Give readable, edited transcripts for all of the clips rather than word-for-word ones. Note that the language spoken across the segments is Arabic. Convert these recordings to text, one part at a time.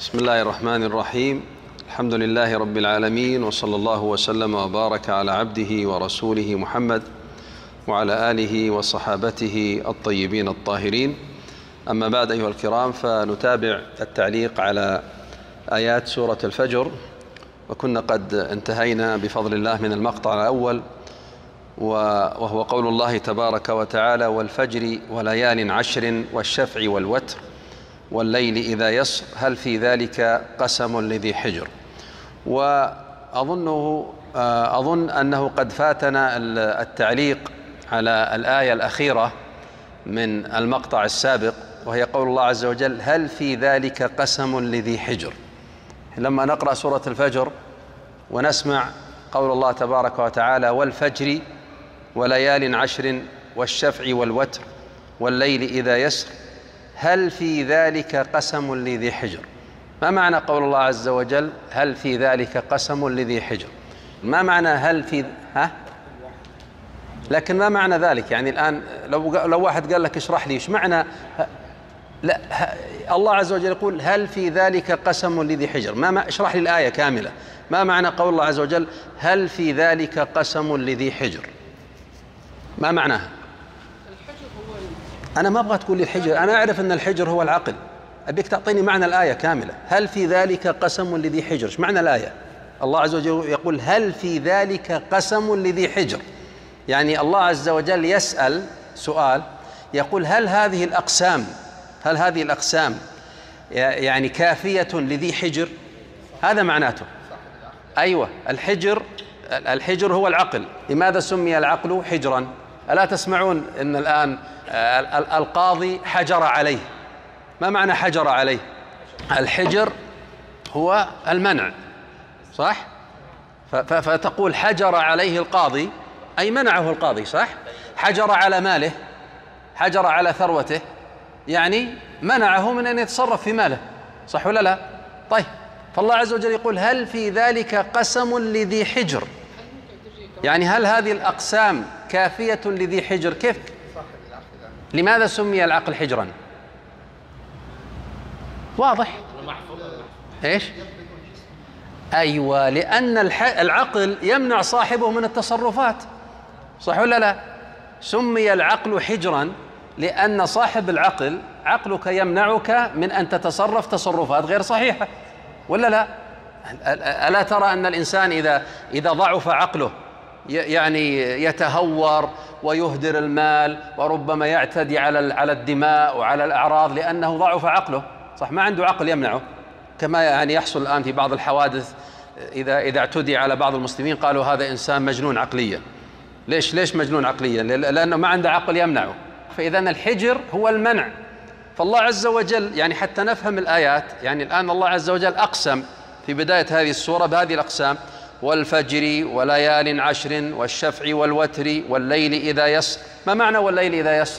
بسم الله الرحمن الرحيم. الحمد لله رب العالمين، وصلى الله وسلم وبارك على عبده ورسوله محمد وعلى آله وصحابته الطيبين الطاهرين. أما بعد أيها الكرام، فنتابع التعليق على آيات سورة الفجر، وكنا قد انتهينا بفضل الله من المقطع الأول، وهو قول الله تبارك وتعالى: والفجر وليال عشر والشفع والوتر والليل إذا يسر هل في ذلك قسم لذي حجر. وأظن أنه قد فاتنا التعليق على الآية الأخيرة من المقطع السابق، وهي قول الله عز وجل: هل في ذلك قسم لذي حجر. لما نقرأ سورة الفجر ونسمع قول الله تبارك وتعالى: والفجر وليال عشر والشفع والوتر والليل إذا يسر هل في ذلك قسم لذي حجر. ما معنى قول الله عز وجل: هل في ذلك قسم لذي حجر؟ ما معنى هل في لكن ما معنى ذلك؟ يعني الآن لو واحد قال لك اشرح لي ايش معنى لا الله عز وجل يقول هل في ذلك قسم لذي حجر، ما اشرح لي الآية كاملة. ما معنى قول الله عز وجل هل في ذلك قسم لذي حجر؟ ما معناها؟ أنا ما أبغى تقول لي الحجر، أنا أعرف أن الحجر هو العقل، أبيك تعطيني معنى الآية كاملة. هل في ذلك قسم لذي حجر، إيش معنى الآية؟ الله عز وجل يقول هل في ذلك قسم لذي حجر، يعني الله عز وجل يسأل سؤال يقول هل هذه الأقسام يعني كافية لذي حجر؟ هذا معناته. أيوة، الحجر هو العقل. لماذا سمي العقل حجرا؟ ألا تسمعون أن الآن القاضي حجر عليه؟ ما معنى حجر عليه؟ الحجر هو المنع، صح؟ فتقول حجر عليه القاضي أي منعه القاضي، صح؟ حجر على ماله، حجر على ثروته، يعني منعه من أن يتصرف في ماله، صح ولا لا؟ طيب، فالله عز وجل يقول هل في ذلك قسم لذي حجر، يعني هل هذه الأقسام كافية لذي حجر؟ كيف؟ لماذا سمي العقل حجرا؟ واضح؟ ايش؟ أيوة، لأن العقل يمنع صاحبه من التصرفات، صح ولا لا؟ سمي العقل حجرا لأن صاحب العقل عقلك يمنعك من أن تتصرف تصرفات غير صحيحة، ولا لا؟ ألا ترى أن الإنسان إذا ضعف عقله يعني يتهور ويهدر المال وربما يعتدي على الدماء وعلى الأعراض لأنه ضعف عقله، صح؟ ما عنده عقل يمنعه، كما يعني يحصل الآن في بعض الحوادث إذا اعتدي على بعض المسلمين قالوا هذا إنسان مجنون عقليا. ليش مجنون عقليا؟ لأنه ما عنده عقل يمنعه. فإذا الحجر هو المنع. فالله عز وجل يعني حتى نفهم الآيات، يعني الآن الله عز وجل أقسم في بداية هذه السورة بهذه الأقسام: والفجر وليال عشر والشفع والوتر والليل إذا يسر. ما معنى والليل إذا يسر؟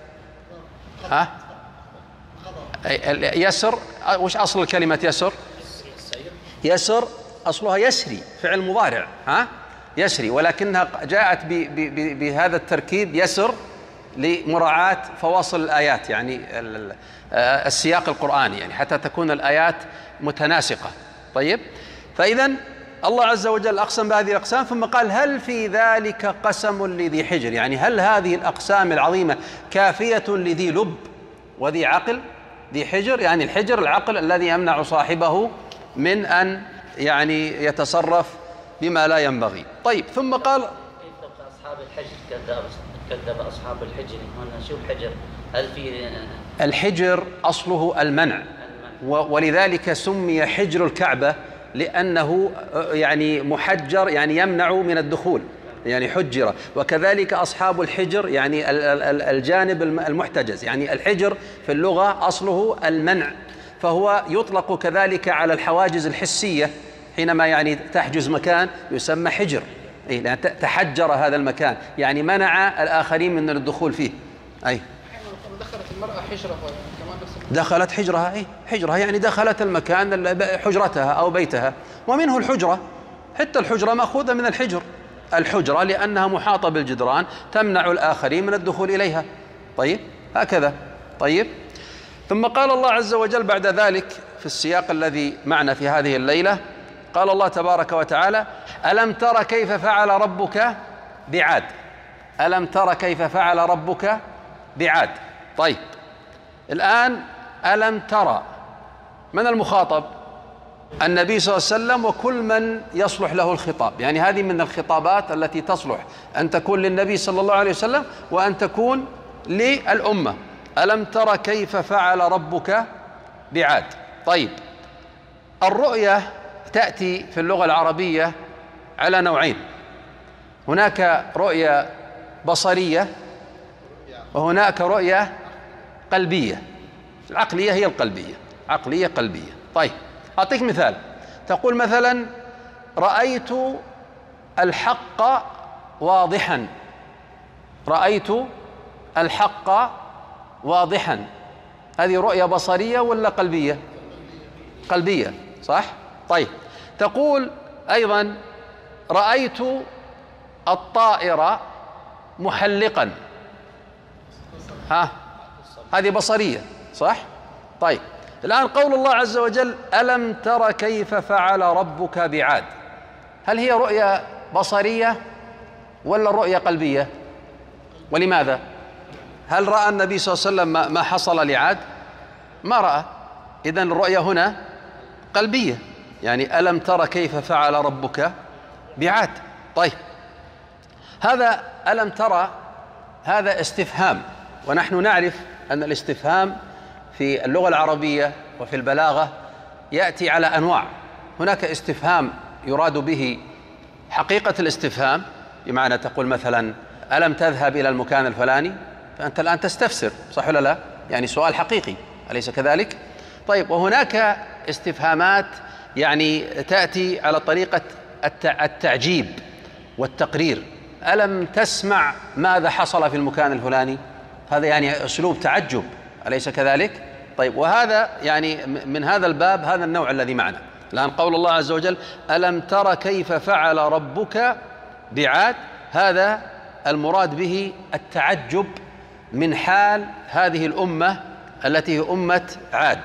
يسر، وش أصل كلمة يسر؟ يسر أصلها يسري، فعل مضارع، يسري، ولكنها جاءت بهذا التركيب يسر لمراعاة فواصل الآيات، يعني السياق القرآني، يعني حتى تكون الآيات متناسقة. طيب، فإذا الله عز وجل أقسم بهذه الأقسام ثم قال هل في ذلك قسم لذي حجر، يعني هل هذه الأقسام العظيمة كافية لذي لب وذي عقل؟ ذي حجر يعني الحجر العقل الذي يمنع صاحبه من أن يعني يتصرف بما لا ينبغي. طيب، ثم قال كيف أصحاب الحجر كذب أصحاب الحجر. هنا شو الحجر؟ هل في الحجر أصله المنع، ولذلك سمي حجر الكعبة لأنه يعني محجر، يعني يمنع من الدخول، يعني حجر. وكذلك أصحاب الحجر يعني الجانب المحتجز، يعني الحجر في اللغة أصله المنع، فهو يطلق كذلك على الحواجز الحسية. حينما يعني تحجز مكان يسمى حجر، يعني تحجر هذا المكان، يعني منع الآخرين من الدخول فيه. أي دخلت المرأة حجرها كمان، دخلت حجرها، حجرها يعني دخلت المكان، حجرتها أو بيتها، ومنه الحجرة. حتى الحجرة مأخوذة من الحجرة لأنها محاطة بالجدران تمنع الآخرين من الدخول إليها. طيب، هكذا. طيب، ثم قال الله عز وجل بعد ذلك في السياق الذي معنا في هذه الليلة، قال الله تبارك وتعالى: ألم تر كيف فعل ربك بعاد. ألم تر كيف فعل ربك بعاد. طيب، الآن ألم ترى، من المخاطب؟ النبي صلى الله عليه وسلم وكل من يصلح له الخطاب، يعني هذه من الخطابات التي تصلح أن تكون للنبي صلى الله عليه وسلم وأن تكون للأمة. ألم تر كيف فعل ربك بعاد. طيب، الرؤية تأتي في اللغة العربية على نوعين: هناك رؤية بصرية وهناك رؤية قلبية. العقلية هي القلبية، عقلية قلبية. طيب، أعطيك مثال. تقول مثلا: رأيت الحق واضحا. رأيت الحق واضحا، هذه رؤية بصرية ولا قلبية؟ قلبية، صح؟ طيب، تقول أيضا: رأيت الطائر محلقا. هذه بصرية، صح؟ طيب، الآن قول الله عز وجل: ألم تر كيف فعل ربك بعاد، هل هي رؤية بصرية ولا رؤية قلبية؟ ولماذا؟ هل رأى النبي صلى الله عليه وسلم ما حصل لعاد؟ ما رأى. إذن الرؤية هنا قلبية، يعني ألم تر كيف فعل ربك بعاد. طيب، هذا ألم ترى هذا استفهام، ونحن نعرف أن الاستفهام في اللغة العربية وفي البلاغة يأتي على أنواع. هناك استفهام يراد به حقيقة الاستفهام، بمعنى تقول مثلا: ألم تذهب إلى المكان الفلاني؟ فأنت الآن تستفسر، صح ولا لا؟ يعني سؤال حقيقي، أليس كذلك؟ طيب، وهناك استفهامات يعني تأتي على طريقة التعجيب والتقرير. ألم تسمع ماذا حصل في المكان الفلاني؟ هذا يعني أسلوب تعجب، أليس كذلك؟ طيب، وهذا يعني من هذا الباب، هذا النوع الذي معنا. الآن قول الله عز وجل: ألم تر كيف فعل ربك بعاد، هذا المراد به التعجب من حال هذه الأمة التي هي أمة عاد.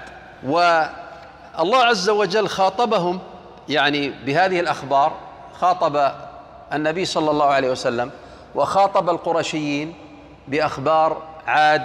والله عز وجل خاطبهم يعني بهذه الأخبار، خاطب النبي صلى الله عليه وسلم وخاطب القرشيين بأخبار عاد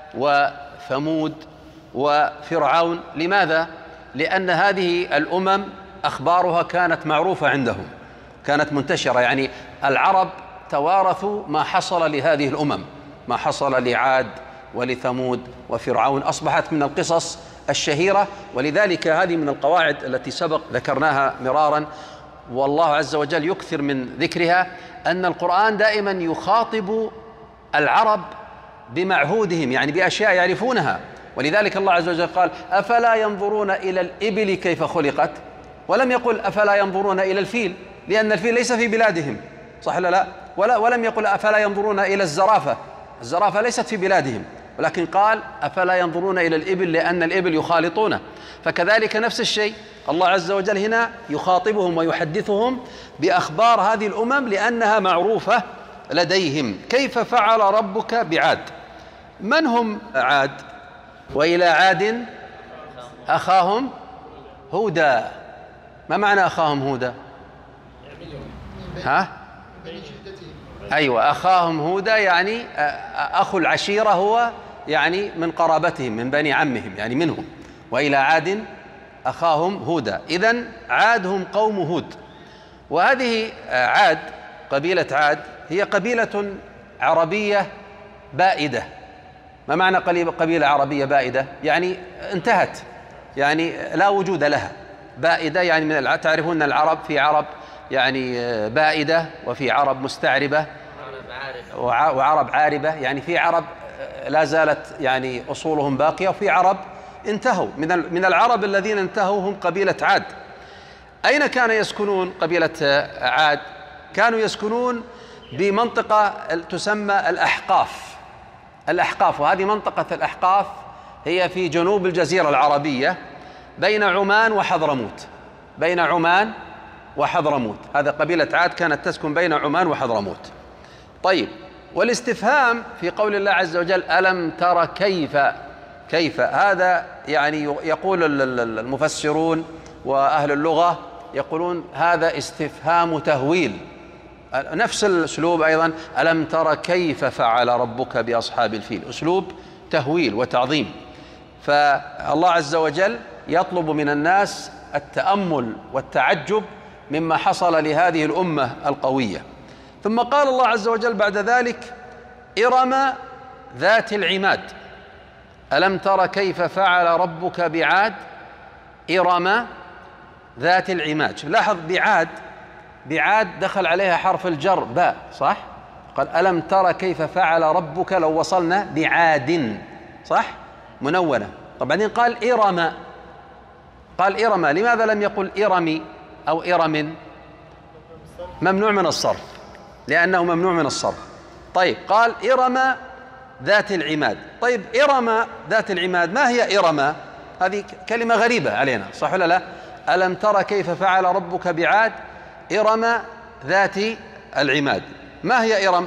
وثمود وفرعون. لماذا؟ لأن هذه الأمم أخبارها كانت معروفة عندهم، كانت منتشرة، يعني العرب توارثوا ما حصل لهذه الأمم، ما حصل لعاد ولثمود وفرعون، أصبحت من القصص الشهيرة. ولذلك هذه من القواعد التي سبق ذكرناها مرارا، والله عز وجل يكثر من ذكرها، أن القرآن دائما يخاطب العرب بمعهودهم، يعني بأشياء يعرفونها. ولذلك الله عز وجل قال: أفلا ينظرون إلى الإبل كيف خلقت، ولم يقل أفلا ينظرون إلى الفيل، لأن الفيل ليس في بلادهم، صح ولا لا؟ ولم يقل أفلا ينظرون إلى الزرافة، الزرافة ليست في بلادهم، ولكن قال أفلا ينظرون إلى الإبل لأن الإبل يخالطونه. فكذلك نفس الشيء، الله عز وجل هنا يخاطبهم ويحدثهم بأخبار هذه الأمم لأنها معروفة لديهم. كيف فعل ربك بعاد. من هم عاد؟ وإلى عاد أخاهم هودا. ما معنى أخاهم هودا؟ أيوة، أخاهم هودا يعني أخو العشيرة، هو يعني من قرابتهم، من بني عمهم، يعني منهم. وإلى عاد أخاهم هودا. إذن عاد هم قوم هود. وهذه عاد، قبيلة عاد، هي قبيلة عربية بائدة. ما معنى قبيلة عربية بائدة؟ يعني انتهت، يعني لا وجود لها. بائدة يعني تعرفون العرب، في عرب يعني بائدة، وفي عرب مستعربة، وعرب عاربة، يعني في عرب لا زالت يعني أصولهم باقية، وفي عرب انتهوا. من العرب الذين انتهوا هم قبيلة عاد. أين كان يسكنون قبيلة عاد؟ كانوا يسكنون بمنطقة تسمى الأحقاف. الأحقاف، وهذه منطقة الأحقاف هي في جنوب الجزيرة العربية بين عمان وحضرموت، بين عمان وحضرموت. هذا قبيلة عاد كانت تسكن بين عمان وحضرموت. طيب، والاستفهام في قول الله عز وجل: ألم تر كيف، كيف، هذا يعني يقول المفسرون وأهل اللغة يقولون هذا استفهام تهويل. نفس الأسلوب أيضا ألم تر كيف فعل ربك بأصحاب الفيل، أسلوب تهويل وتعظيم. فالله عز وجل يطلب من الناس التأمل والتعجب مما حصل لهذه الأمة القوية. ثم قال الله عز وجل بعد ذلك إرم ذات العماد. ألم تر كيف فعل ربك بعاد إرم ذات العماد. لاحظ بعاد دخل عليها حرف الجر باء، صح؟ قال ألم تر كيف فعل ربك، لو وصلنا بعاد، صح؟ منونة. طب بعدين قال إرم، لماذا لم يقل إرمي أو إرم؟ ممنوع من الصرف، لأنه ممنوع من الصرف. طيب قال إرم ذات العماد. طيب إرم ذات العماد، ما هي إرم؟ هذه كلمة غريبة علينا، صح ولا لا؟ ألم تر كيف فعل ربك بعاد إرم ذات العماد. ما هي إرم؟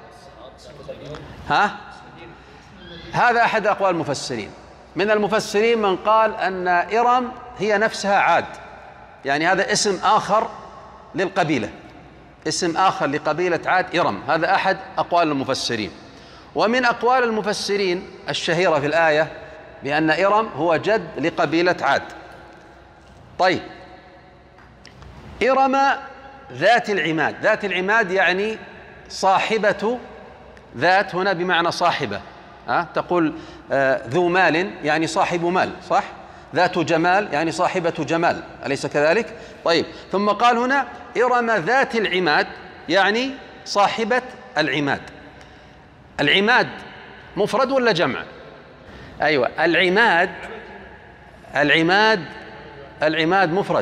هذا أحد أقوال المفسرين. من المفسرين من قال أن إرم هي نفسها عاد، يعني هذا اسم آخر للقبيلة، اسم آخر لقبيلة عاد إرم. هذا أحد أقوال المفسرين. ومن أقوال المفسرين الشهيرة في الآية بأن إرم هو جد لقبيلة عاد. طيب إرم ذات العماد. ذات العماد يعني صاحبة، ذات هنا بمعنى صاحبة، تقول ذو مال يعني صاحب مال، صح؟ ذات جمال يعني صاحبة جمال، أليس كذلك؟ طيب ثم قال هنا إرم ذات العماد يعني صاحبة العماد. العماد مفرد ولا جمع؟ أيوة، العماد مفرد،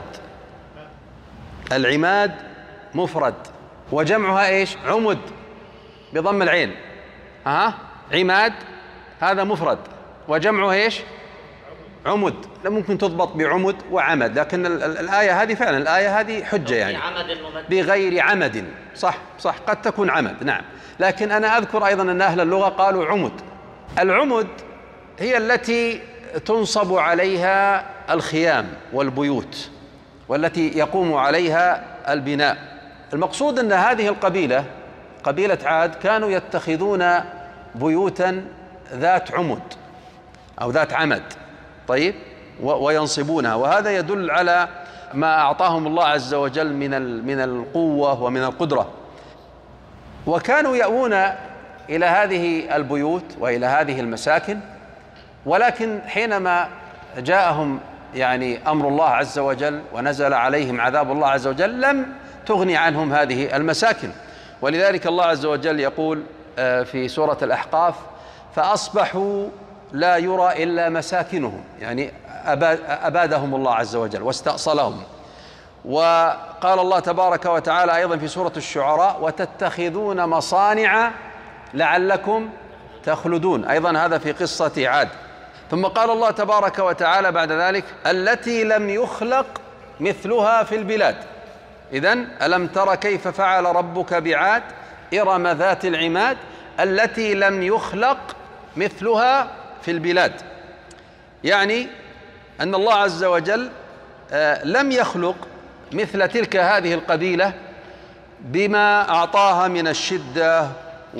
العماد مفرد، وجمعها إيش؟ عمد بضم العين. عماد هذا مفرد وجمعه إيش؟ عمد. لا ممكن تضبط بعمد وعمد، لكن الآية هذه فعلا الآية هذه حجة يعني بغير عمد. صح قد تكون عمد، نعم، لكن أنا أذكر أيضا أن أهل اللغة قالوا عمد. العمد هي التي تنصب عليها الخيام والبيوت، والتي يقوم عليها البناء. المقصود أن هذه القبيلة، قبيلة عاد، كانوا يتخذون بيوتا ذات عمد أو ذات عمد، طيب، وينصبونها. وهذا يدل على ما أعطاهم الله عز وجل من القوة ومن القدرة. وكانوا يأوون إلى هذه البيوت وإلى هذه المساكن، ولكن حينما جاءهم يعني أمر الله عز وجل ونزل عليهم عذاب الله عز وجل لم تغني عنهم هذه المساكن. ولذلك الله عز وجل يقول في سورة الأحقاف فأصبحوا لا يرى إلا مساكنهم، يعني أبادهم الله عز وجل واستأصلهم. وقال الله تبارك وتعالى أيضا في سورة الشعراء وتتخذون مصانع لعلكم تخلدون، أيضا هذا في قصة عاد. ثم قال الله تبارك وتعالى بعد ذلك التي لم يخلق مثلها في البلاد. إذن ألم تر كيف فعل ربك بعاد إرم ذات العماد التي لم يخلق مثلها في البلاد، يعني أن الله عز وجل لم يخلق مثل تلك هذه القبيلة بما أعطاها من الشدة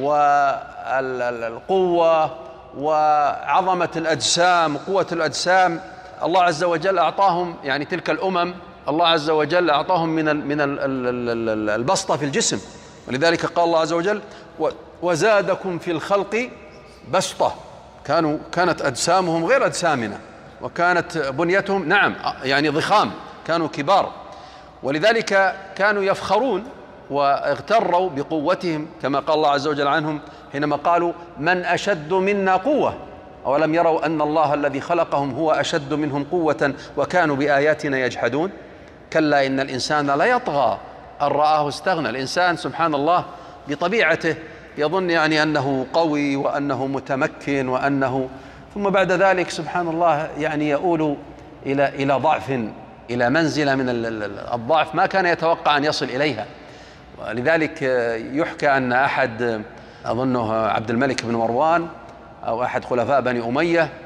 والقوة وعظمة الأجسام، قوة الأجسام. الله عز وجل أعطاهم يعني تلك الأمم، الله عز وجل أعطاهم من البسطة في الجسم. ولذلك قال الله عز وجل وزادكم في الخلق بسطة. كانت أجسامهم غير أجسامنا، وكانت بنيتهم نعم يعني ضخام، كانوا كبار، ولذلك كانوا يفخرون واغتروا بقوتهم، كما قال الله عز وجل عنهم حينما قالوا من أشد منا قوة أولم يروا أن الله الذي خلقهم هو أشد منهم قوة وكانوا بآياتنا يجحدون. كلا إن الإنسان لا يطغى أن رآه استغنى. الإنسان سبحان الله بطبيعته يظن يعني أنه قوي وأنه متمكن وأنه، ثم بعد ذلك سبحان الله يعني يؤول إلى ضعف، إلى منزلة من الضعف ما كان يتوقع أن يصل إليها. ولذلك يحكى أن أحد أظنه عبد الملك بن مروان أو أحد خلفاء بني أمية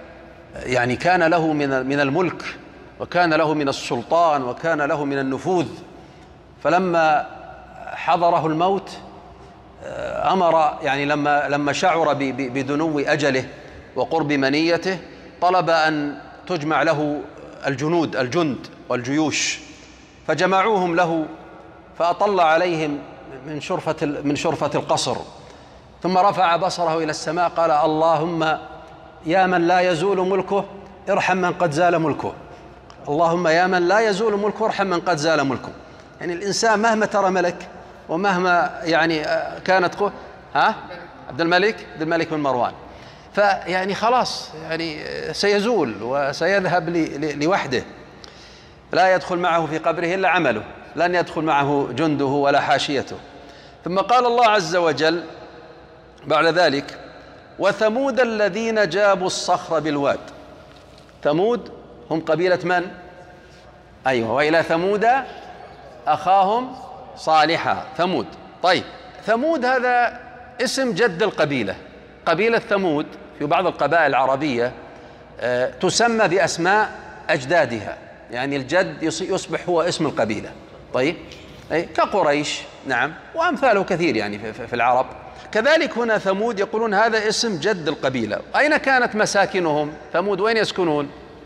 يعني كان له من الملك، وكان له من السلطان، وكان له من النفوذ. فلما حضره الموت أمر، يعني لما شعر بدنو أجله وقرب منيته، طلب أن تجمع له الجند والجيوش، فجمعوهم له، فأطل عليهم من شرفة القصر، ثم رفع بصره إلى السماء قال: اللهم يا من لا يزول ملكه ارحم من قد زال ملكه، اللهم يا من لا يزول ملكه ارحم من قد زال ملكه. يعني الإنسان مهما ترى ملك، ومهما يعني كانت قوة، عبد الملك بن مروان، فيعني خلاص يعني سيزول وسيذهب لوحده، لا يدخل معه في قبره إلا عمله، لن يدخل معه جنده ولا حاشيته. ثم قال الله عز وجل بعد ذلك: وثمود الذين جابوا الصخر بالواد. ثمود هم قبيلة من؟ أيوة، وإلى ثمود أخاهم صالحا، ثمود. طيب، ثمود هذا اسم جد القبيلة. قبيلة ثمود في بعض القبائل العربية تسمى بأسماء أجدادها، يعني الجد يصبح هو اسم القبيلة. طيب، كقريش، نعم، وأمثاله كثير يعني في العرب. كذلك هنا ثمود يقولون هذا اسم جد القبيلة. أين كانت مساكنهم؟ ثمود وين يسكنون؟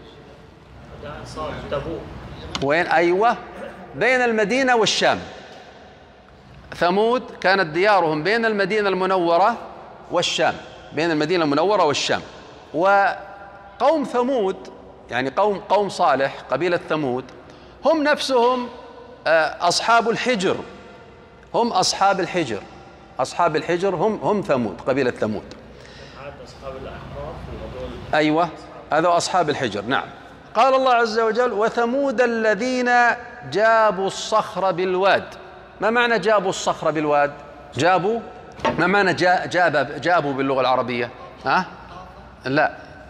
وين؟ أيوة، بين المدينة والشام. ثمود كانت ديارهم بين المدينة المنورة والشام، بين المدينة المنورة والشام. وقوم ثمود يعني قوم صالح، قبيلة ثمود، هم نفسهم أصحاب الحجر، هم أصحاب الحجر، أصحاب الحجر هم ثمود، قبيلة ثمود. أصحاب الأحقاف. أيوة، هذا أصحاب الحجر. نعم. قال الله عز وجل: وثمود الذين جابوا الصخر بالواد. ما معنى جابوا الصخر بالواد؟ جابوا، ما معنى جابوا باللغة العربية؟ لا،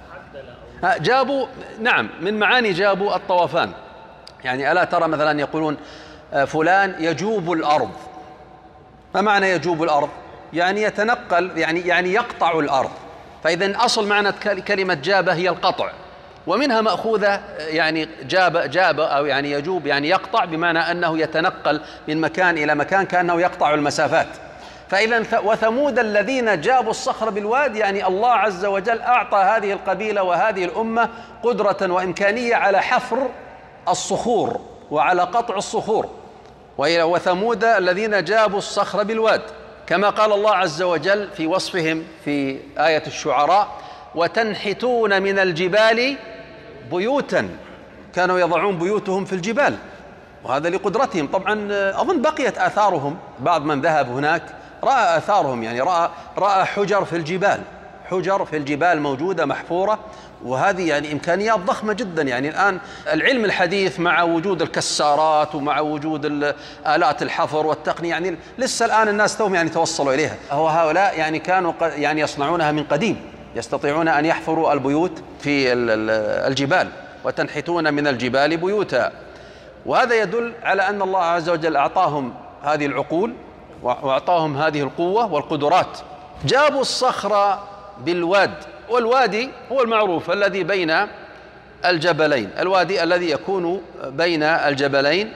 جابوا، نعم، من معاني جابوا الطوفان. يعني ألا ترى مثلا يقولون فلان يجوب الأرض. ما معنى يجوب الأرض؟ يعني يتنقل، يعني يقطع الأرض. فإذا أصل معنى كلمة جابة هي القطع، ومنها مأخوذة يعني جاب أو يعني يجوب، يعني يقطع، بمعنى أنه يتنقل من مكان إلى مكان كأنه يقطع المسافات. فإذا وثمود الذين جابوا الصخر بالواد، يعني الله عز وجل أعطى هذه القبيلة وهذه الأمة قدرة وإمكانية على حفر الصخور وعلى قطع الصخور. وثمود الذين جابوا الصخر بالواد، كما قال الله عز وجل في وصفهم في آية الشعراء: وتنحتون من الجبال بيوتا. كانوا يضعون بيوتهم في الجبال، وهذا لقدرتهم. طبعا أظن بقيت آثارهم، بعض من ذهب هناك رأى آثارهم، يعني رأى حجر في الجبال، حجر في الجبال موجودة محفورة، وهذه يعني إمكانيات ضخمة جدا. يعني الآن العلم الحديث مع وجود الكسارات ومع وجود آلات الحفر والتقنية، يعني لسه الآن الناس توهم يعني توصلوا إليها. هؤلاء يعني كانوا يعني يصنعونها من قديم، يستطيعون أن يحفروا البيوت في الجبال. وتنحتون من الجبال بيوتا. وهذا يدل على أن الله عز وجل أعطاهم هذه العقول وأعطاهم هذه القوة والقدرات. جابوا الصخر بالواد، والوادي هو المعروف الذي بين الجبلين، الوادي الذي يكون بين الجبلين.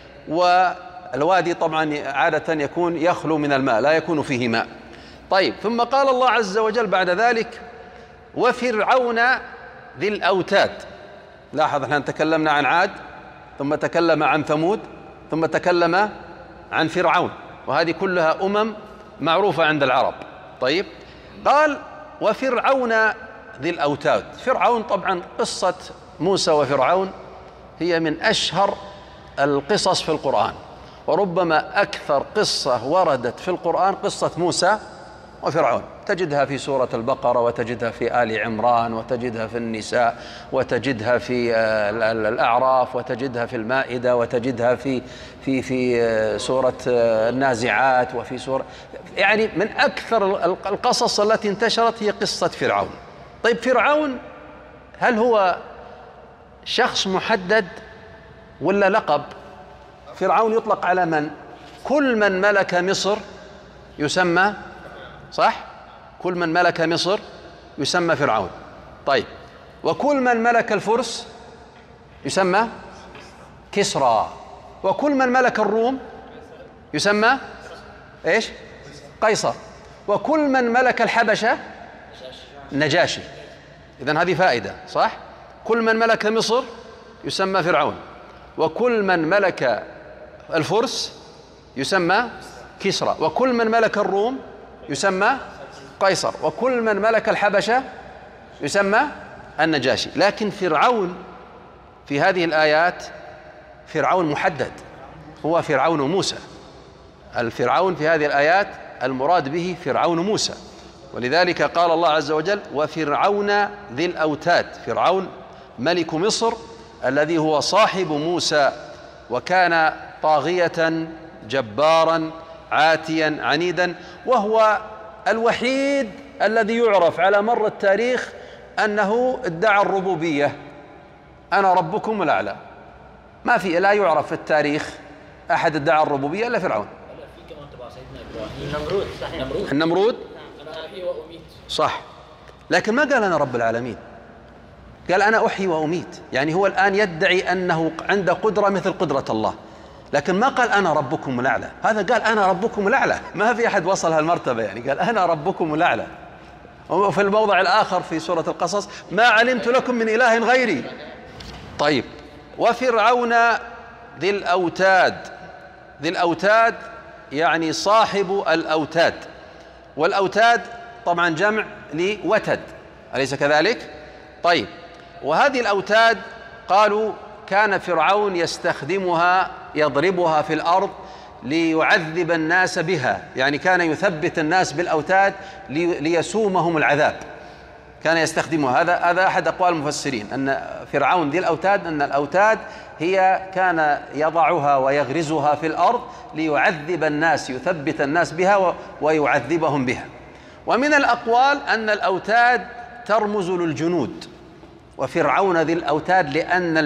والوادي طبعا عادة يكون يخلو من الماء، لا يكون فيه ماء. طيب، ثم قال الله عز وجل بعد ذلك: وفرعون ذي الأوتاد. لاحظ، احنا تكلمنا عن عاد، ثم تكلم عن ثمود، ثم تكلم عن فرعون، وهذه كلها معروفة عند العرب. طيب، قال: وفرعون ذي الأوتاد. فرعون طبعا قصة موسى وفرعون هي من أشهر القصص في القرآن، وربما أكثر قصة وردت في القرآن قصة موسى وفرعون. تجدها في سورة البقرة، وتجدها في آل عمران، وتجدها في النساء، وتجدها في الأعراف، وتجدها في المائدة، وتجدها في سورة النازعات، وفي سورة، يعني من أكثر القصص التي انتشرت هي قصة فرعون. طيب، فرعون هل هو شخص محدد ولا لقب؟ فرعون يطلق على من؟ كل من ملك مصر يسمى، صح؟ كل من ملك مصر يسمى فرعون. طيب، وكل من ملك الفرس يسمى كسرى، وكل من ملك الروم يسمى إيش؟ قيصر، وكل من ملك الحبشة نجاشي. إذن هذه فائدة صح؟ كل من ملك مصر يسمى فرعون، وكل من ملك الفرس يسمى كسرى، وكل من ملك الروم يسمى قيصر، وكل من ملك الحبشة يسمى النجاشي. لكن فرعون في هذه الآيات فرعون محدد، هو فرعون موسى. الفرعون في هذه الآيات المراد به فرعون موسى، ولذلك قال الله عز وجل وفرعون ذي الأوتاد، فرعون ملك مصر الذي هو صاحب موسى، وكان طاغية جبارا عاتيا عنيدا، وهو الوحيد الذي يعرف على مر التاريخ أنه ادعى الربوبية، أنا ربكم الأعلى. ما في، لا يعرف في التاريخ أحد ادعى الربوبية إلا فرعون. النمرود صحيح، النمرود أنا أحيي وأميت صح، لكن ما قال أنا رب العالمين، قال أنا أحيي وأميت. يعني هو الآن يدعي أنه عنده قدرة مثل قدرة الله، لكن ما قال أنا ربكم الأعلى. هذا قال أنا ربكم الأعلى، ما في أحد وصل هالمرتبة، يعني قال أنا ربكم الأعلى. وفي الموضع الآخر في سورة القصص ما علمت لكم من إله غيري. طيب، وفرعون ذي الأوتاد، ذي الأوتاد يعني صاحب الأوتاد، والأوتاد طبعا جمع لوتد، أليس كذلك؟ طيب، وهذه الأوتاد قالوا كان فرعون يستخدمها يضربها في الأرض ليعذب الناس بها، يعني كان يثبت الناس بالأوتاد ليسومهم العذاب، كان يستخدمها. هذا أحد أقوال المفسرين، أن فرعون ذي الأوتاد أن الأوتاد هي كان يضعها ويغرزها في الأرض ليعذب الناس، يثبت الناس بها ويعذبهم بها. ومن الأقوال أن الأوتاد ترمز للجنود، وفرعون ذي الأوتاد لأن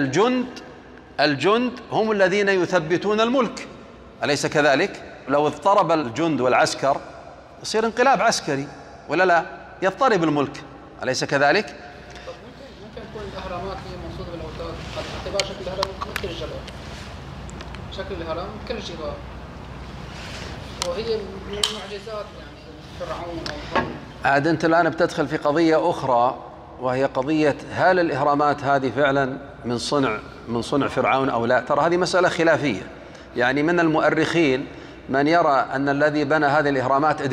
الجند هم الذين يثبتون الملك، أليس كذلك؟ لو اضطرب الجند والعسكر يصير انقلاب عسكري ولا لا؟ يضطرب الملك، أليس كذلك؟ ممكن تكون الأهرامات هي منصوبة بالأوتاد على اعتبار شكل الهرم مثل الجبل، شكل الهرم كالجبال، وهي من المعجزات يعني فرعون أو عاد أنت الآن بتدخل في قضية أخرى، وهي قضية هل الإهرامات هذه فعلا من صنع فرعون أو لا؟ ترى هذه مسألة خلافية، يعني من المؤرخين من يرى أن الذي بنى هذه الإهرامات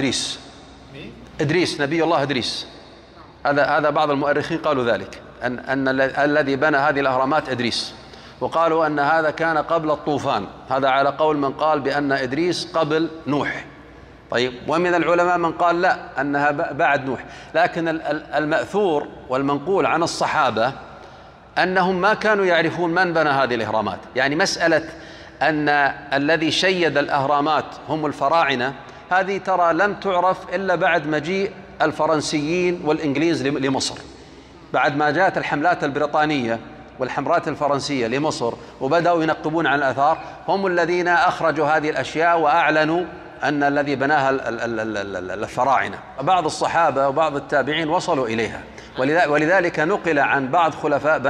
إدريس، نبي الله إدريس. هذا بعض المؤرخين قالوا ذلك، أن الذي بنى هذه الأهرامات إدريس، وقالوا أن هذا كان قبل الطوفان، هذا على قول من قال بأن إدريس قبل نوح. طيب، ومن العلماء من قال لا، أنها بعد نوح. لكن المأثور والمنقول عن الصحابة أنهم ما كانوا يعرفون من بنى هذه الإهرامات. يعني مسألة أن الذي شيد الأهرامات هم الفراعنة، هذه ترى لم تعرف إلا بعد مجيء الفرنسيين والإنجليز لمصر، بعد ما جاءت الحملات البريطانية والحملات الفرنسية لمصر وبدأوا ينقبون عن الآثار، هم الذين أخرجوا هذه الأشياء وأعلنوا أن الذي بناها الفراعنة. بعض الصحابة وبعض التابعين وصلوا إليها، ولذلك نقل عن بعض خلفاء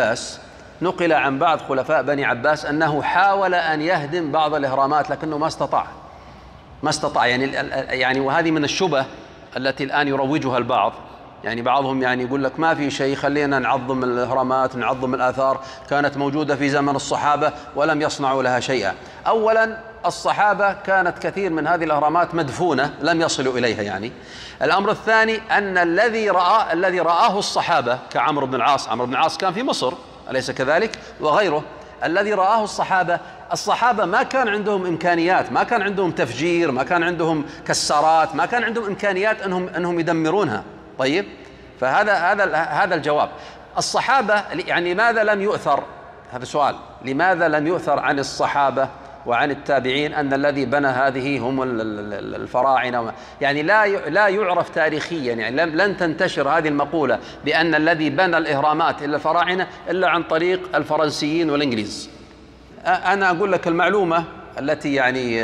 بني عباس أنه حاول أن يهدم بعض الإهرامات لكنه ما استطاع. يعني وهذه من الشبه التي الآن يروجها البعض، يعني بعضهم يعني يقول لك ما في شيء، خلينا نعظم الإهرامات، نعظم الآثار، كانت موجودة في زمن الصحابة ولم يصنعوا لها شيئا. أولا الصحابة كانت كثير من هذه الأهرامات مدفونة لم يصلوا إليها. يعني الأمر الثاني أن الذي رآه الصحابة كعمرو بن العاص كان في مصر، أليس كذلك؟ وغيره، الذي رآه الصحابة ما كان عندهم إمكانيات، ما كان عندهم تفجير، ما كان عندهم كسارات، ما كان عندهم إمكانيات أنهم يدمرونها. طيب، هذا الجواب. الصحابة يعني لماذا لم يؤثر، هذا سؤال، لماذا لم يؤثر عن الصحابة وعن التابعين أن الذي بنى هذه هم الفراعنة؟ يعني لا يعرف تاريخيا، يعني لن تنتشر هذه المقولة بأن الذي بنى الإهرامات إلا الفراعنة إلا عن طريق الفرنسيين والإنجليز. أنا أقول لك المعلومة التي يعني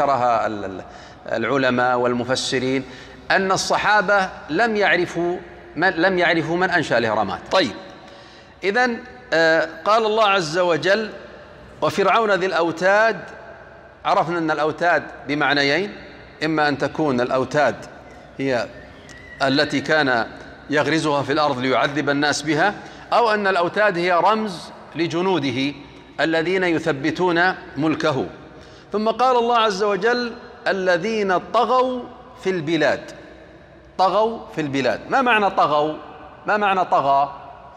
ذكرها العلماء والمفسرين، أن الصحابة لم يعرفوا لم يعرفوا من أنشأ الإهرامات. طيب، إذن قال الله عز وجل: وفرعون ذي الأوتاد. عرفنا أن الأوتاد بمعنيين: إما أن تكون الأوتاد هي التي كان يغرزها في الأرض ليعذب الناس بها، أو أن الأوتاد هي رمز لجنوده الذين يثبتون ملكه. ثم قال الله عز وجل: الذين طغوا في البلاد. طغوا في البلاد. ما معنى طغوا؟ ما معنى طغى؟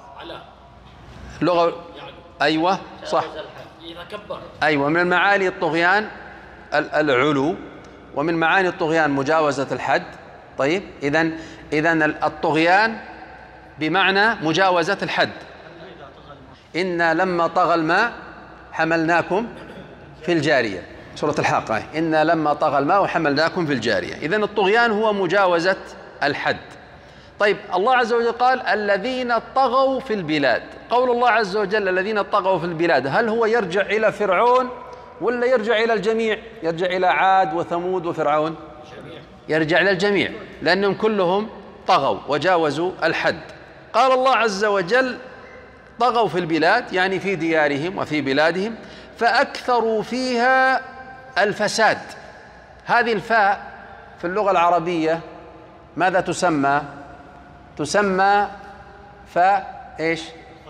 لغة. أيوة صح. أيوة، من معاني الطغيان العلو، ومن معاني الطغيان مجاوزة الحد. طيب، إذن الطغيان بمعنى مجاوزة الحد. إنا لما طغى الماء حملناكم في الجارية، سورة الحاقة. إنا لما طغى الماء وحملناكم في الجارية. إذن الطغيان هو مجاوزة الحد. طيب، الله عز وجل قال: الذين طغوا في البلاد. قول الله عز وجل الذين طغوا في البلاد، هل هو يرجع إلى فرعون ولا يرجع إلى الجميع؟ يرجع إلى عاد وثمود وفرعون؟ يرجع إلى الجميع، لأنهم كلهم طغوا وجاوزوا الحد. قال الله عز وجل: طغوا في البلاد، يعني في ديارهم وفي بلادهم، فأكثروا فيها الفساد. هذه الفاء في اللغة العربية ماذا تسمى؟ تسمى فاء إيش؟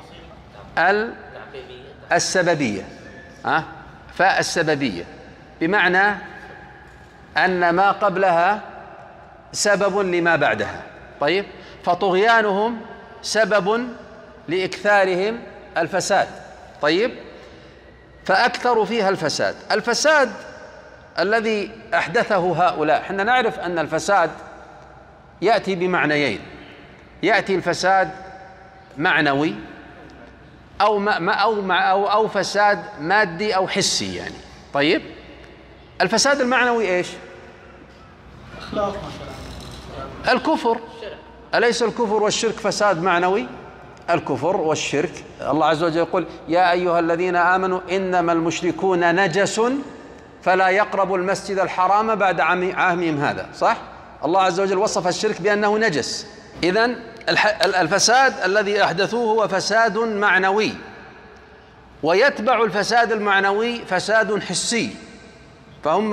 السببية. فاء السببية، بمعنى أن ما قبلها سبب لما بعدها. طيب، فطغيانهم سبب لإكثارهم الفساد. طيب، فأكثروا فيها الفساد. الفساد الذي أحدثه هؤلاء، حنا نعرف أن الفساد يأتي بمعنيين: يأتي الفساد معنوي أو فساد مادي أو حسي يعني. طيب، الفساد المعنوي إيش؟ أخلاق مثلا، الكفر. أليس الكفر والشرك فساد معنوي؟ الكفر والشرك، الله عز وجل يقول: يا أيها الذين آمنوا إنما المشركون نجس فلا يقربوا المسجد الحرام بعد عامهم هذا. صح؟ الله عز وجل وصف الشرك بأنه نجس. إذن الفساد الذي أحدثوه هو فساد معنوي، ويتبع الفساد المعنوي فساد حسي. فهم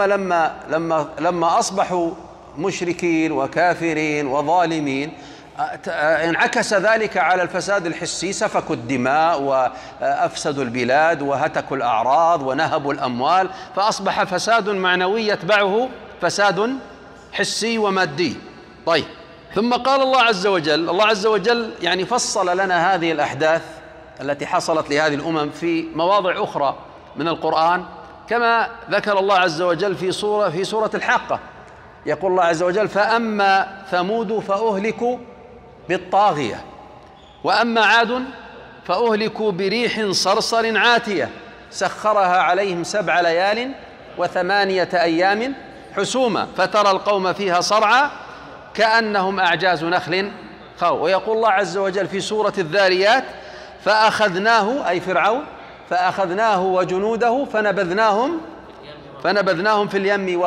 لما أصبحوا مشركين وكافرين وظالمين، انعكس ذلك على الفساد الحسي، سفكوا الدماء وأفسدوا البلاد وهتكوا الأعراض ونهبوا الأموال، فأصبح فساد معنوي يتبعه فساد حسي ومادي. طيب، ثم قال الله عز وجل يعني فصل لنا هذه الأحداث التي حصلت لهذه الأمم في مواضع أخرى من القرآن، كما ذكر الله عز وجل في سورة الحاقة. يقول الله عز وجل: فأما ثمود فأهلكوا بالطاغية، وأما عاد فأهلكوا بريح صرصر عاتية سخرها عليهم 7 ليال و8 أيام حسوما فترى القوم فيها صرعى كأنهم أعجاز نخل خاوية. ويقول الله عز وجل في سورة الذاريات: فأخذناه، أي فرعون، فأخذناه وجنوده فنبذناهم في اليم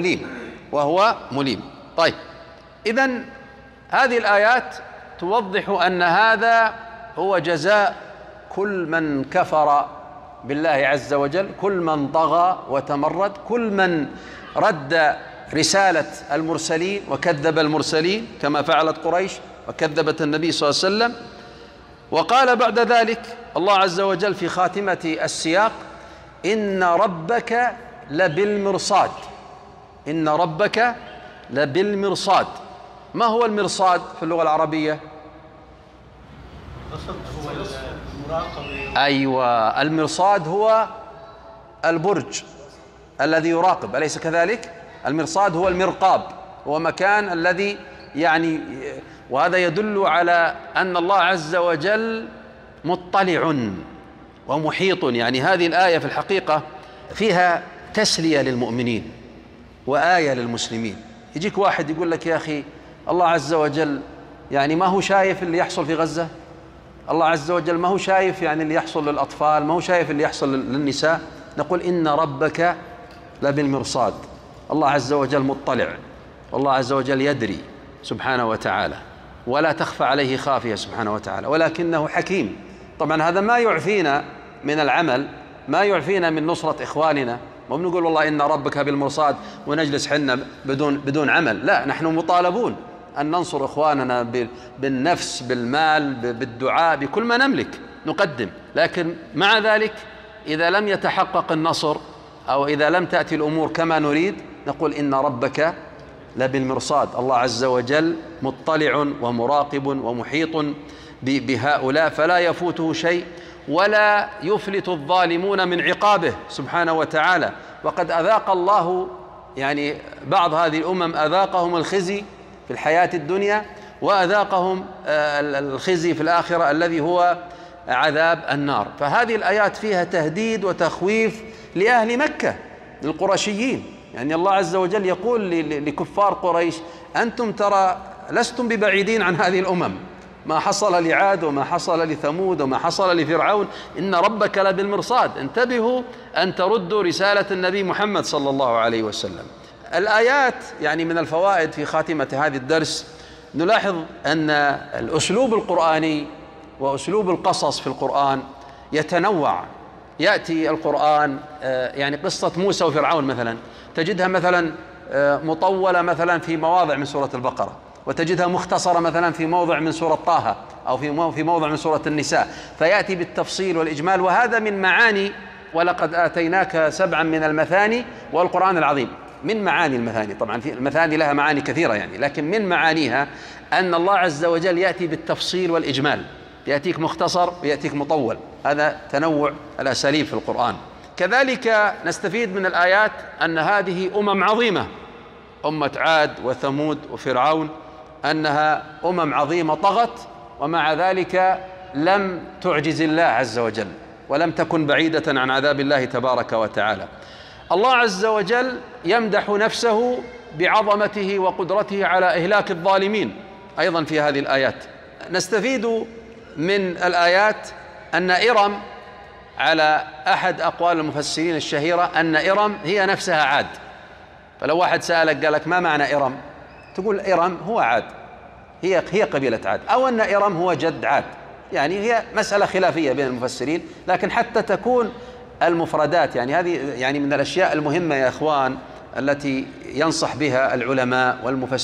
وهو مليم. طيب، إذن هذه الآيات توضح أن هذا هو جزاء كل من كفر بالله عز وجل، كل من طغى وتمرد، كل من رد رسالة المرسلين وكذب المرسلين كما فعلت قريش وكذبت النبي صلى الله عليه وسلم. وقال بعد ذلك الله عز وجل في خاتمة السياق: إن ربك لبالمرصاد. إن ربك لبالمرصاد. ما هو المرصاد في اللغة العربية؟ أيوة، المرصاد هو البرج الذي يراقب، أليس كذلك؟ المرصاد هو المرقاب، هو مكان الذي يعني، وهذا يدل على أن الله عز وجل مطلع ومحيط. يعني هذه الآية في الحقيقة فيها تسلية للمؤمنين وآية للمسلمين. يجيك واحد يقول لك: يا أخي، الله عز وجل يعني ما هو شايف اللي يحصل في غزة؟ الله عز وجل ما هو شايف يعني اللي يحصل للأطفال؟ ما هو شايف اللي يحصل للنساء؟ نقول: إن ربك لبالمرصاد. الله عز وجل مطلع، والله عز وجل يدري سبحانه وتعالى. ولا تخفى عليه خافية سبحانه وتعالى، ولكنه حكيم. طبعا هذا ما يعفينا من العمل، ما يعفينا من نصرة إخواننا، وبنقول والله إن ربك بالمرصاد ونجلس حنا بدون عمل. لا، نحن مطالبون أن ننصر إخواننا بالنفس، بالمال، بالدعاء، بكل ما نملك نقدم. لكن مع ذلك إذا لم يتحقق النصر أو إذا لم تأتي الأمور كما نريد نقول إن ربك لبالمرصاد. الله عز وجل مطلع ومراقب ومحيط بهؤلاء، فلا يفوته شيء ولا يفلت الظالمون من عقابه سبحانه وتعالى. وقد أذاق الله يعني بعض هذه الأمم أذاقهم الخزي في الحياة الدنيا، وأذاقهم الخزي في الآخرة الذي هو عذاب النار. فهذه الآيات فيها تهديد وتخويف لأهل مكة، للقرشيين. يعني الله عز وجل يقول لكفار قريش: أنتم ترى لستم ببعيدين عن هذه الأمم، ما حصل لعاد وما حصل لثمود وما حصل لفرعون، إن ربك لبالمرصاد، انتبهوا أن تردوا رسالة النبي محمد صلى الله عليه وسلم. الآيات يعني من الفوائد في خاتمة هذا الدرس نلاحظ أن الأسلوب القرآني وأسلوب القصص في القرآن يتنوع. يأتي القرآن يعني قصة موسى وفرعون مثلا تجدها مثلا مطولة مثلا في مواضع من سورة البقرة، وتجدها مختصرة مثلا في موضع من سورة طه أو في موضع من سورة النساء، فيأتي بالتفصيل والإجمال. وهذا من معاني ولقد آتيناك 7 من المثاني والقرآن العظيم. من معاني المثاني، طبعا في المثاني لها معاني كثيرة يعني، لكن من معانيها أن الله عز وجل يأتي بالتفصيل والإجمال، يأتيك مختصر ويأتيك مطول. هذا تنوع الأساليب في القرآن. كذلك نستفيد من الآيات أن هذه أمم عظيمة، أمة عاد وثمود وفرعون، أنها أمم عظيمة طغت، ومع ذلك لم تعجز الله عز وجل ولم تكن بعيدة عن عذاب الله تبارك وتعالى. الله عز وجل يمدح نفسه بعظمته وقدرته على إهلاك الظالمين أيضا في هذه الآيات. نستفيد من الآيات أن إرم، على أحد أقوال المفسرين الشهيرة، أن إرم هي نفسها عاد. فلو واحد سألك قال لك ما معنى إرم، تقول إرم هو عاد، هي قبيلة عاد، أو أن إرم هو جد عاد. يعني هي مسألة خلافية بين المفسرين، لكن حتى تكون المفردات يعني هذه يعني من الأشياء المهمة يا إخوان التي ينصح بها العلماء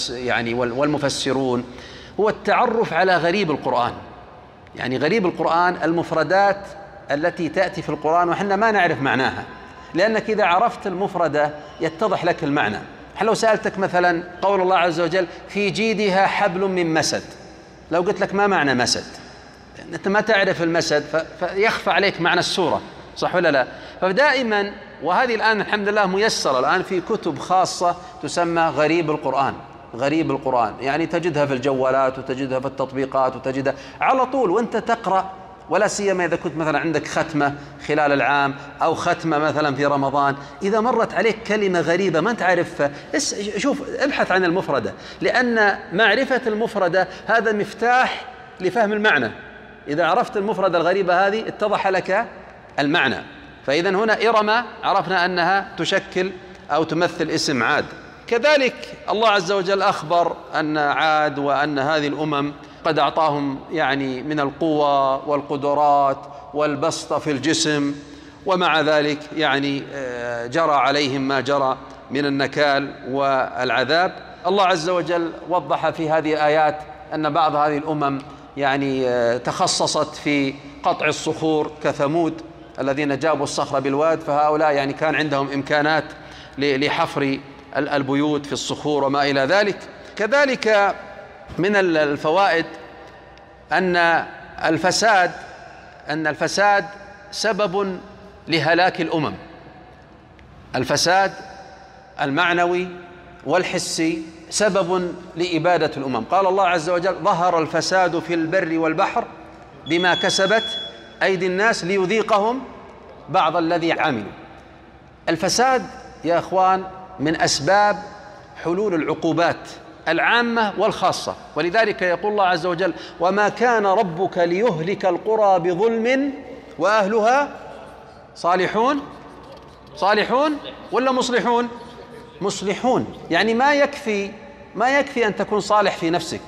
والمفسرون، هو التعرف على غريب القرآن. يعني غريب القرآن المفردات التي تأتي في القرآن وحنا ما نعرف معناها، لأنك إذا عرفت المفردة يتضح لك المعنى. لو سألتك مثلا قول الله عز وجل في جيدها حبل من مسد، لو قلت لك ما معنى مسد، أنت ما تعرف المسد فيخفى عليك معنى السورة، صح ولا لا؟ فدائما، وهذه الآن الحمد لله ميسرة الآن في كتب خاصة تسمى غريب القرآن. غريب القرآن يعني تجدها في الجوالات وتجدها في التطبيقات وتجدها على طول وانت تقرأ، ولا سيما إذا كنت مثلا عندك ختمة خلال العام أو ختمة مثلا في رمضان، إذا مرت عليك كلمة غريبة ما أنت عارف، شوف ابحث عن المفردة، لأن معرفة المفردة هذا مفتاح لفهم المعنى. إذا عرفت المفردة الغريبة هذه اتضح لك المعنى. فإذا هنا إرم عرفنا أنها تشكل أو تمثل اسم عاد. كذلك الله عز وجل أخبر أن عاد وأن هذه الأمم قد أعطاهم يعني من القوى والقدرات والبسط في الجسم، ومع ذلك يعني جرى عليهم ما جرى من النكال والعذاب. الله عز وجل وضح في هذه الآيات أن بعض هذه الأمم يعني تخصصت في قطع الصخور كثمود الذين جابوا الصخر بالواد، فهؤلاء يعني كان عندهم إمكانات لحفر البيوت في الصخور وما إلى ذلك. كذلك من الفوائد أن الفساد سبب لهلاك الأمم. الفساد المعنوي والحسي سبب لإبادة الأمم. قال الله عز وجل ظهر الفساد في البر والبحر بما كسبت أيدي الناس ليذيقهم بعض الذي عملوا. الفساد يا أخوان من أسباب حلول العقوبات العامة والخاصة، ولذلك يقول الله عز وجل وما كان ربك ليهلك القرى بظلم وأهلها صالحون ولا مصلحون؟ يعني ما يكفي أن تكون صالح في نفسك،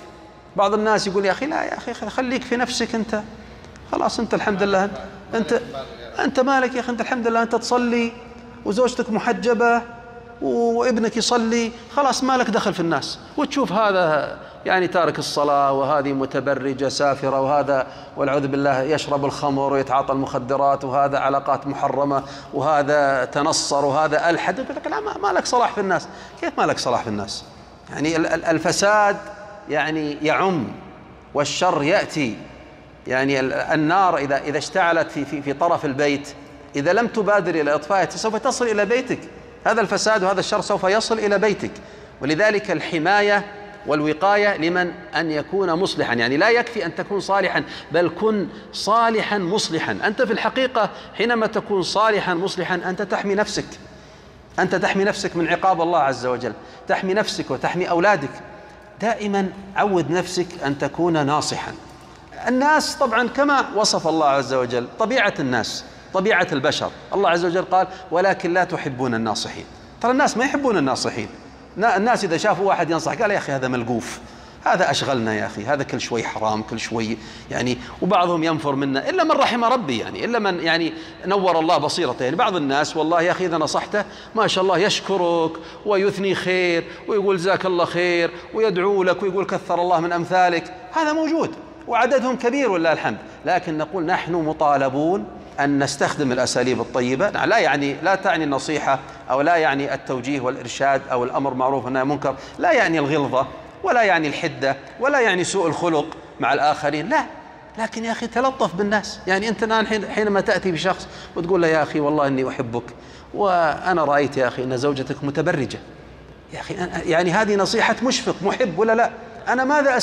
بعض الناس يقول يا أخي لا يا أخي خليك في نفسك أنت، خلاص أنت الحمد لله أنت مالك يا أخي، أنت الحمد لله أنت تصلي وزوجتك محجبة وابنك يصلي، خلاص مالك دخل في الناس. وتشوف هذا يعني تارك الصلاة، وهذه متبرجة سافرة، وهذا والعياذ بالله يشرب الخمر ويتعاطى المخدرات، وهذا علاقات محرمة، وهذا تنصر، وهذا ألحد. يقول لك لا ما لك صلاح في الناس. كيف ما لك صلاح في الناس؟ يعني الفساد يعني يعم والشر يأتي. يعني النار إذا اشتعلت في طرف البيت، إذا لم تبادر إلى إطفائها سوف تصل إلى بيتك. هذا الفساد وهذا الشر سوف يصل إلى بيتك. ولذلك الحماية والوقاية لمن أن يكون مصلحا. يعني لا يكفي أن تكون صالحا، بل كن صالحا مصلحا. أنت في الحقيقة حينما تكون صالحا مصلحا أنت تحمي نفسك، أنت تحمي نفسك من عقاب الله عز وجل، تحمي نفسك وتحمي أولادك. دائما عود نفسك أن تكون ناصحا. الناس طبعا كما وصف الله عز وجل طبيعة الناس، طبيعة البشر. الله عز وجل قال ولكن لا تحبون الناصحين. ترى الناس ما يحبون الناصحين. الناس إذا شافوا واحد ينصح قال يا أخي هذا ملقوف، هذا أشغلنا يا أخي، هذا كل شوي حرام كل شوي يعني. وبعضهم ينفر منا إلا من رحم ربي، يعني إلا من يعني نور الله بصيرته. يعني بعض الناس والله يا أخي إذا نصحته ما شاء الله يشكرك ويثني خير ويقول جزاك الله خير ويدعو لك ويقول كثر الله من أمثالك. هذا موجود وعددهم كبير ولله الحمد. لكن نقول نحن مطالبون أن نستخدم الأساليب الطيبة. لا تعني النصيحة أو لا يعني التوجيه والإرشاد أو الأمر معروف والنهي عن المنكر، لا يعني الغلظة ولا يعني الحدة ولا يعني سوء الخلق مع الآخرين، لا. لكن يا أخي تلطف بالناس. يعني أنت الآن حينما تأتي بشخص وتقول له يا أخي والله إني أحبك وأنا رأيت يا أخي أن زوجتك متبرجة، يا أخي يعني هذه نصيحة مشفق محب ولا لا؟ أنا ماذا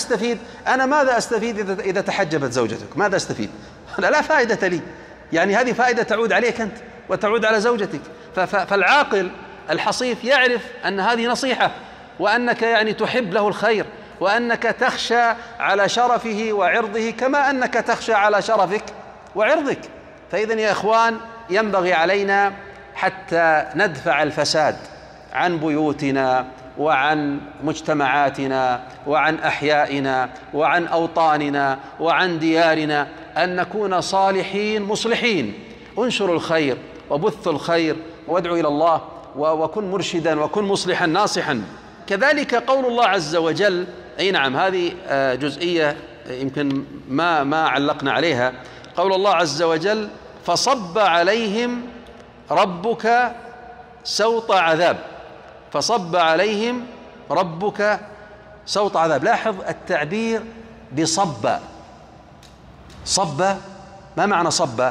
أستفيد إذا تحجبت زوجتك؟ ماذا أستفيد؟ لا فائدة لي. يعني هذه فائدة تعود عليك أنت وتعود على زوجتك. فالعاقل الحصيف يعرف أن هذه نصيحة، وأنك يعني تحب له الخير، وأنك تخشى على شرفه وعرضه كما أنك تخشى على شرفك وعرضك. فإذا يا إخوان ينبغي علينا حتى ندفع الفساد عن بيوتنا وعن مجتمعاتنا وعن أحيائنا وعن أوطاننا وعن ديارنا، أن نكون صالحين مصلحين. انشروا الخير وبثوا الخير وادعوا إلى الله وكن مرشدا وكن مصلحا ناصحا. كذلك قول الله عز وجل، أي نعم هذه جزئية يمكن ما علقنا عليها. قول الله عز وجل فصب عليهم ربك سوط عذاب، فصب عليهم ربك سوط عذاب. لاحظ التعبير بصب. صب ما معنى صب؟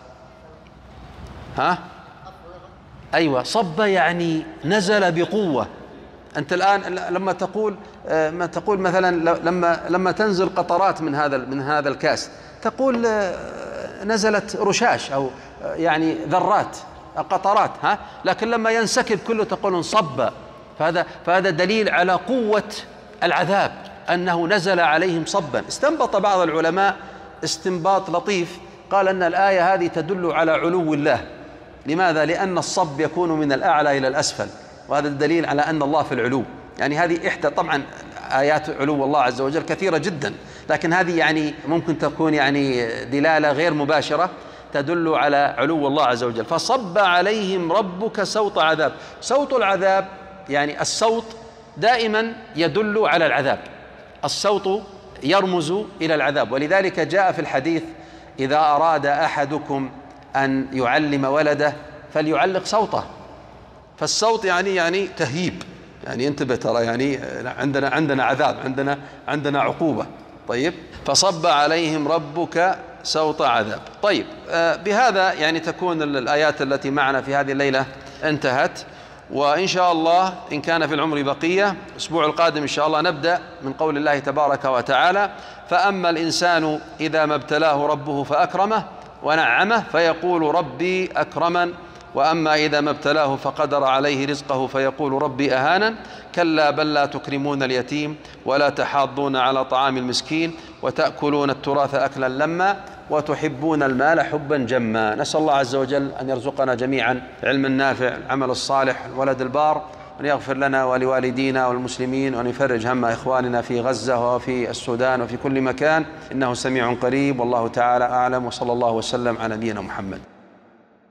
أيوة صب يعني نزل بقوة. أنت الآن لما تقول مثلا لما تنزل قطرات من هذا الكاس تقول نزلت رشاش أو يعني ذرات قطرات، لكن لما ينسكب كله تقول انصب. فهذا دليل على قوة العذاب، أنه نزل عليهم صبا. استنبط بعض العلماء استنباط لطيف، قال أن الآية هذه تدل على علو الله. لماذا؟ لأن الصب يكون من الأعلى إلى الأسفل، وهذا الدليل على أن الله في العلو. يعني هذه إحدى طبعا آيات علو الله عز وجل كثيرة جدا، لكن هذه يعني ممكن تكون يعني دلالة غير مباشرة تدل على علو الله عز وجل. فصب عليهم ربك سوط عذاب. سوط العذاب يعني السوط دائما يدل على العذاب، السوط يرمز إلى العذاب. ولذلك جاء في الحديث إذا أراد أحدكم أن يعلم ولده فليعلق صوته. فالصوت يعني تهيب، يعني انتبه ترى يعني عندنا عذاب، عندنا عقوبة. طيب فصب عليهم ربك سوط عذاب. طيب بهذا يعني تكون الآيات التي معنا في هذه الليلة انتهت، وإن شاء الله إن كان في العمر بقية الأسبوع القادم إن شاء الله نبدأ من قول الله تبارك وتعالى فأما الإنسان إذا ما ابتلاه ربه فأكرمه ونعمه فيقول ربي أكرمن، وأما إذا ما ابتلاه فقدر عليه رزقه فيقول ربي أهانن. كلا بل لا تكرمون اليتيم ولا تحاضون على طعام المسكين وتأكلون التراث أكلا لما وتحبون المال حبا جما. نسأل الله عز وجل أن يرزقنا جميعا علما نافع، العمل الصالح، الولد البار. وأن يغفر لنا ولوالدينا والمسلمين، وأن يفرج هم إخواننا في غزة وفي السودان وفي كل مكان، إنه سميع قريب، والله تعالى أعلم، وصلى الله وسلم على نبينا محمد.